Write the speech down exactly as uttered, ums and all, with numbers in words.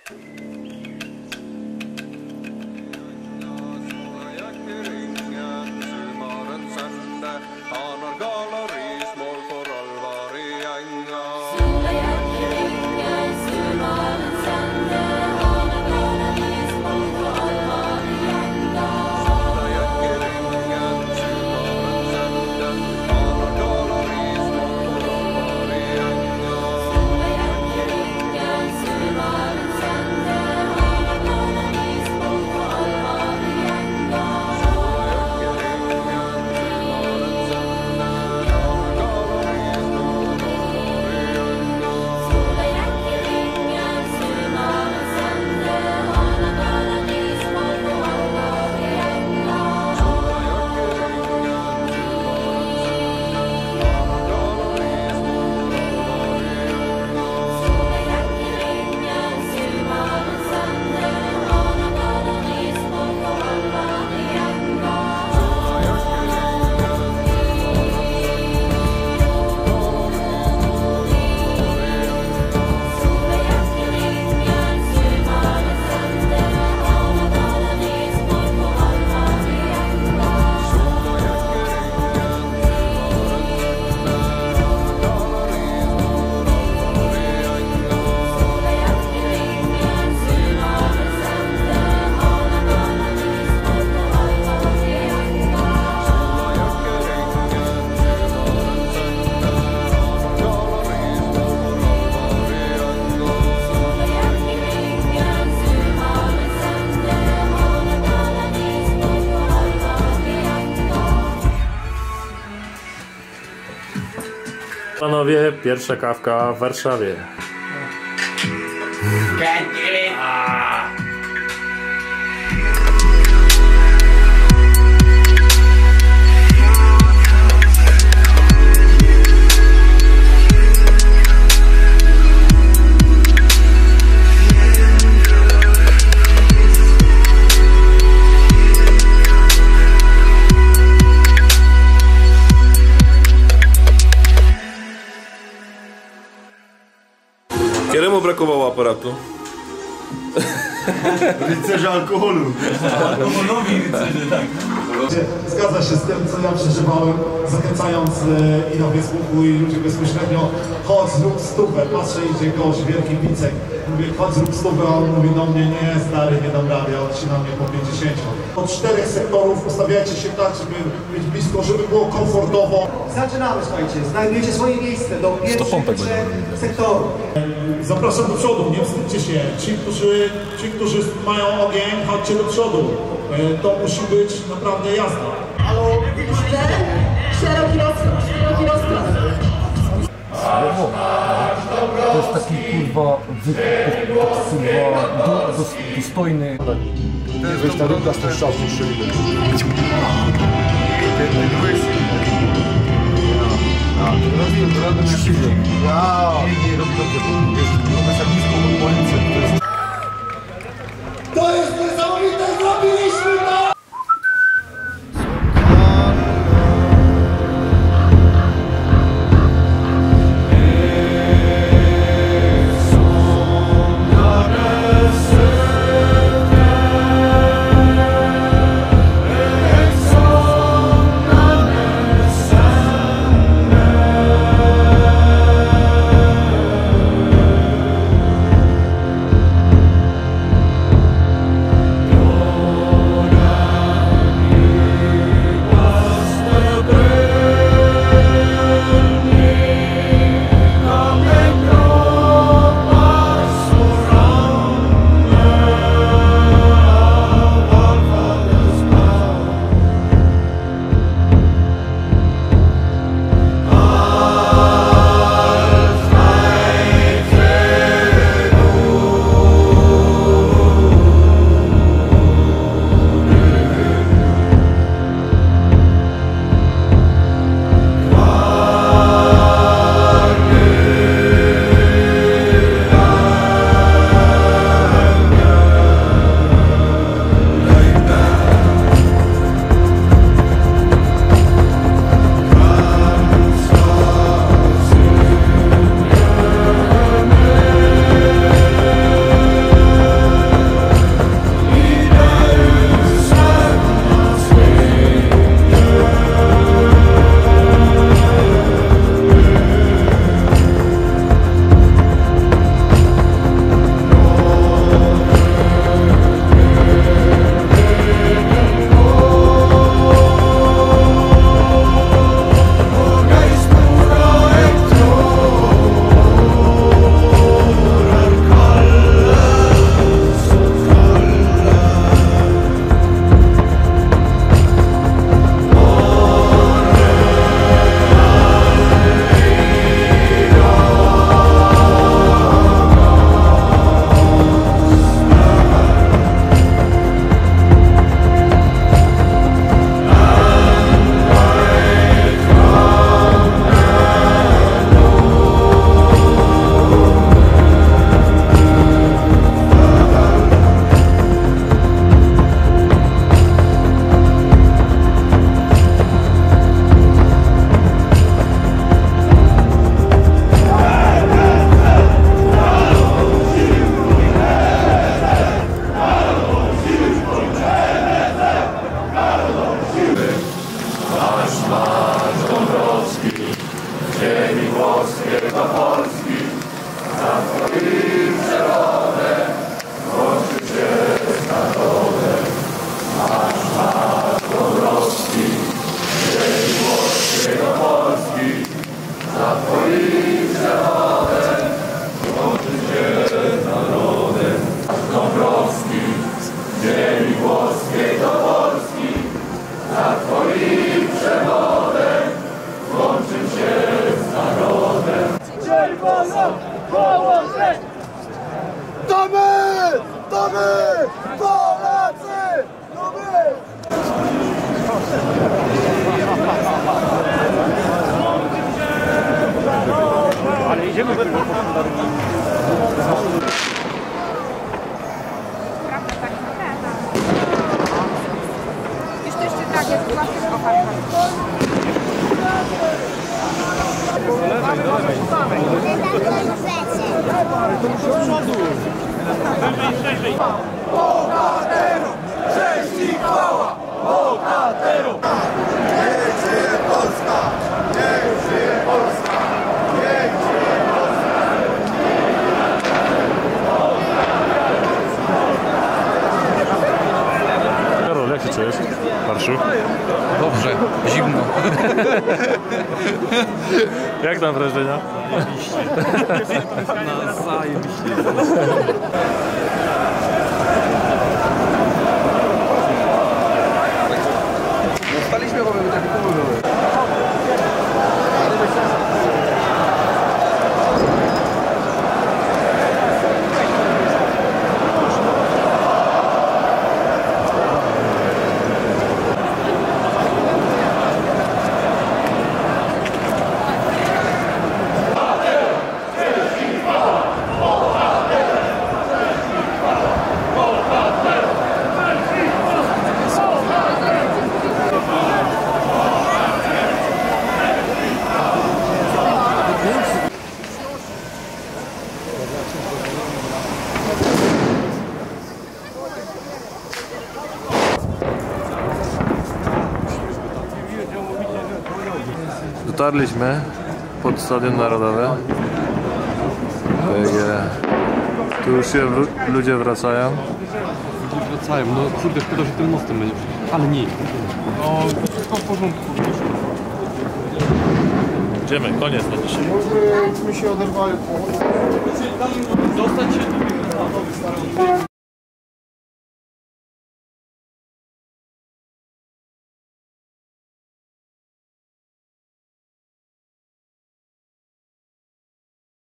Panowie, pierwsza kawka w Warszawie. Któremu brakowało aparatu? Rycerze alkoholu. Alkoholowi rycerze, tak. Zgadza się z tym, co ja przeżywałem, zachęcając e, i na Facebooku, i ludzi bezpośrednio. Chodź, zrób stówę. Patrzę, idzie gość, wielki picek. Mówię, chodź, zrób stówę, a on mówi do mnie, nie, stary, nie dam rady, a odcina mnie po pięćdziesięciu. Od czterech sektorów ustawiajcie się tak, żeby być blisko, żeby było komfortowo. Zaczynamy, słuchajcie, znajdujecie swoje miejsce do pierwszych trzech sektorów. Zapraszam do przodu, nie wstydźcie się. Ci, którzy, ci, którzy mają ogień, chodźcie do przodu. E, to musi być naprawdę jazda. Halo, widzicie? Szeroki rozkaz, szeroki rozkaz. To jest taki kurwa, wy, kurwa, do, do, dostojny. Weź na rynka z tą szafą szyjny. To jest niesamowite, zrobiliśmy to! To my! To my! Polacy! To my! Ale idziemy do tego. Prawda, tak naprawdę. Jeszcze jeszcze tak jest plastik oparty. Bohaterom! Cześć i chwała! Bohaterom! Niech żyje Polska! Niech żyje Polska! Niech żyje Polska! Karol, jak się czujesz? Marszu? Dobrze, zimno. Jak tam wrażenia? Na zajebiście. Dostaliśmy, bo my takie pomówiły. Dotarliśmy pod Stadion Narodowy. Tu już się wr- ludzie wracają. Wracają, no kurde, szkoda, że tym mostem będzie. Ale nie. No, wszystko w porządku. Idziemy, koniec na dzisiaj. My się oderwali. Zostać się